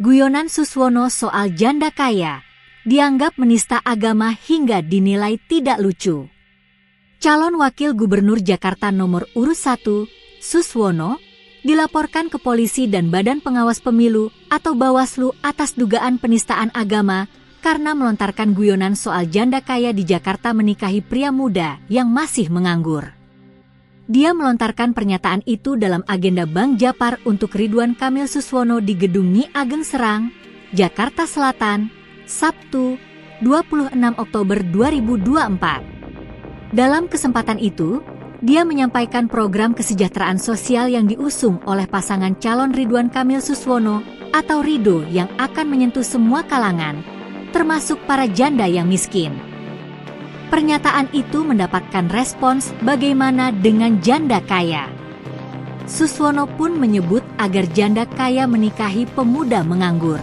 Guyonan Suswono soal janda kaya dianggap menista agama hingga dinilai tidak lucu. Calon Wakil Gubernur Jakarta nomor urut 1, Suswono, dilaporkan ke polisi dan Badan Pengawas Pemilu atau Bawaslu atas dugaan penistaan agama karena melontarkan guyonan soal janda kaya di Jakarta menikahi pria muda yang masih menganggur. Dia melontarkan pernyataan itu dalam agenda Bang Japar untuk Ridwan Kamil Suswono di Gedung Nyi Ageng Serang, Jakarta Selatan, Sabtu, 26 Oktober 2024. Dalam kesempatan itu, dia menyampaikan program kesejahteraan sosial yang diusung oleh pasangan calon Ridwan Kamil Suswono atau Ridho yang akan menyentuh semua kalangan, termasuk para janda yang miskin. Pernyataan itu mendapatkan respons bagaimana dengan janda kaya. Suswono pun menyebut agar janda kaya menikahi pemuda menganggur.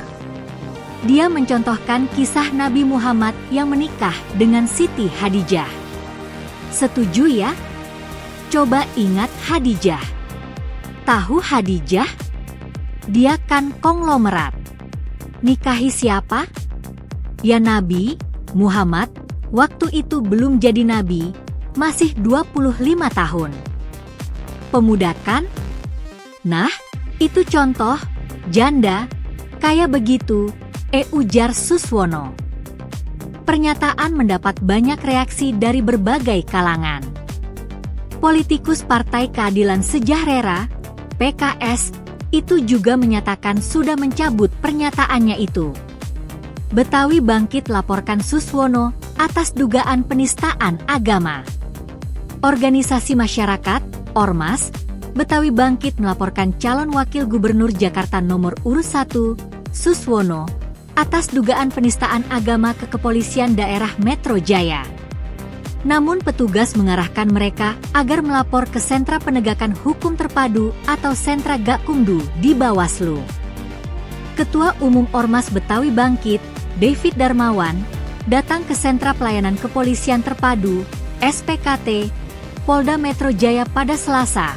Dia mencontohkan kisah Nabi Muhammad yang menikah dengan Siti Hadijah. Setuju ya? Coba ingat Hadijah. Tahu Hadijah? Dia kan konglomerat. Nikahi siapa? Ya Nabi Muhammad. Waktu itu belum jadi nabi, masih 25 tahun. Pemuda kan? Nah, itu contoh, janda, kaya begitu, ujar Suswono. Pernyataan mendapat banyak reaksi dari berbagai kalangan. Politikus Partai Keadilan Sejahtera, PKS, itu juga menyatakan sudah mencabut pernyataannya itu. Betawi Bangkit laporkan Suswono atas dugaan penistaan agama. Organisasi masyarakat, Ormas, Betawi Bangkit melaporkan calon Wakil Gubernur Jakarta nomor urut 1, Suswono, atas dugaan penistaan agama ke Kepolisian Daerah Metro Jaya. Namun petugas mengarahkan mereka agar melapor ke Sentra Penegakan Hukum Terpadu atau Sentra Gakumdu di Bawaslu. Ketua Umum Ormas Betawi Bangkit, David Darmawan, datang ke Sentra Pelayanan Kepolisian Terpadu, SPKT, Polda Metro Jaya pada Selasa,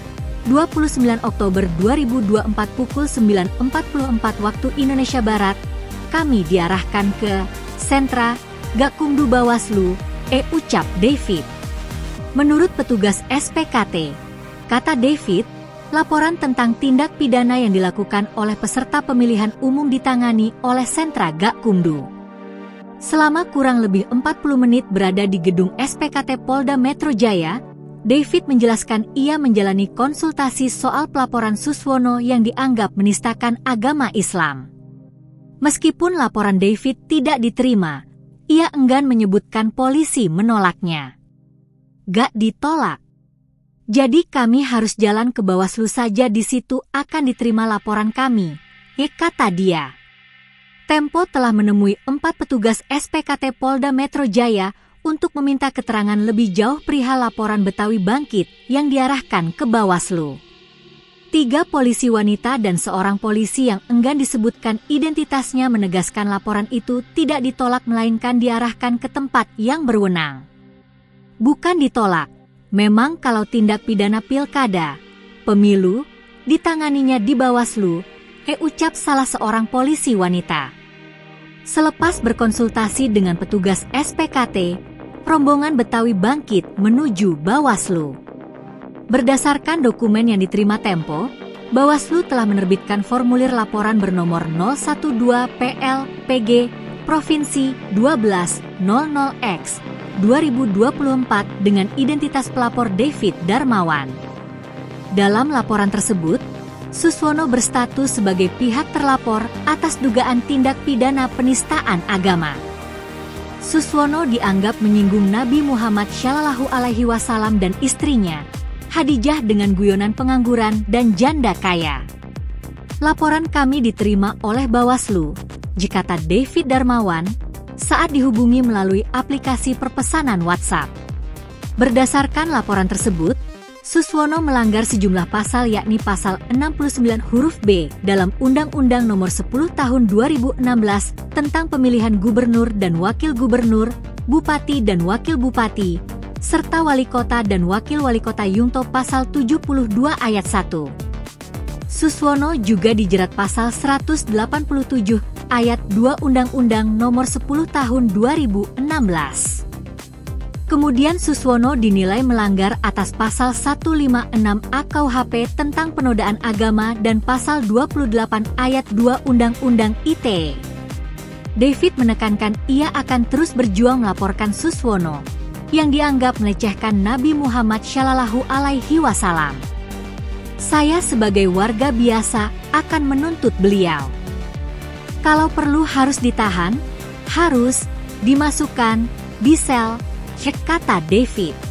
29 Oktober 2024 pukul 9.44 waktu Indonesia Barat. Kami diarahkan ke Sentra Gakumdu Bawaslu, ucap David. Menurut petugas SPKT, kata David, laporan tentang tindak pidana yang dilakukan oleh peserta pemilihan umum ditangani oleh Sentra Gakumdu. Selama kurang lebih 40 menit berada di gedung SPKT Polda Metro Jaya, David menjelaskan ia menjalani konsultasi soal pelaporan Suswono yang dianggap menistakan agama Islam. Meskipun laporan David tidak diterima, ia enggan menyebutkan polisi menolaknya. Gak ditolak. Jadi kami harus jalan ke Bawaslu saja, di situ akan diterima laporan kami, kata dia. Tempo telah menemui 4 petugas SPKT Polda Metro Jaya untuk meminta keterangan lebih jauh perihal laporan Betawi Bangkit yang diarahkan ke Bawaslu. 3 polisi wanita dan seorang polisi yang enggan disebutkan identitasnya menegaskan laporan itu tidak ditolak melainkan diarahkan ke tempat yang berwenang. Bukan ditolak, memang kalau tindak pidana pilkada, pemilu, ditanganinya di Bawaslu, ucap salah seorang polisi wanita. Selepas berkonsultasi dengan petugas SPKT, rombongan Betawi Bangkit menuju Bawaslu. Berdasarkan dokumen yang diterima Tempo, Bawaslu telah menerbitkan formulir laporan bernomor 012-PL-PG Provinsi 1200X 2024 dengan identitas pelapor David Darmawan. Dalam laporan tersebut, Suswono berstatus sebagai pihak terlapor atas dugaan tindak pidana penistaan agama. Suswono dianggap menyinggung Nabi Muhammad SAW dan istrinya, Hadijah, dengan guyonan pengangguran dan janda kaya. Laporan kami diterima oleh Bawaslu, kata David Darmawan, saat dihubungi melalui aplikasi perpesanan WhatsApp. Berdasarkan laporan tersebut, Suswono melanggar sejumlah pasal yakni pasal 69 huruf B dalam Undang-Undang Nomor 10 Tahun 2016 tentang pemilihan gubernur dan wakil gubernur, bupati dan wakil bupati, serta wali kota dan wakil wali kota Yungto pasal 72 ayat 1. Suswono juga dijerat pasal 187 ayat 2 Undang-Undang Nomor 10 Tahun 2016. Kemudian Suswono dinilai melanggar atas pasal 156 AKUHP tentang penodaan agama dan pasal 28 ayat 2 Undang-Undang ITE. David menekankan ia akan terus berjuang melaporkan Suswono yang dianggap melecehkan Nabi Muhammad Shallallahu Alaihi Wasallam. Saya sebagai warga biasa akan menuntut beliau. Kalau perlu harus ditahan, harus dimasukkan di sel, kata David.